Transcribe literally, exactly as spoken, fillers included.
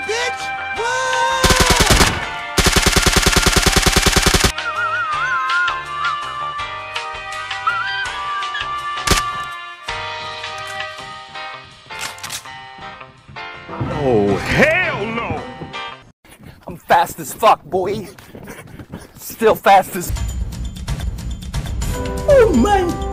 bitch! Whoa! Oh, hell no! I'm fast as fuck, boy. Still fast as... Oh my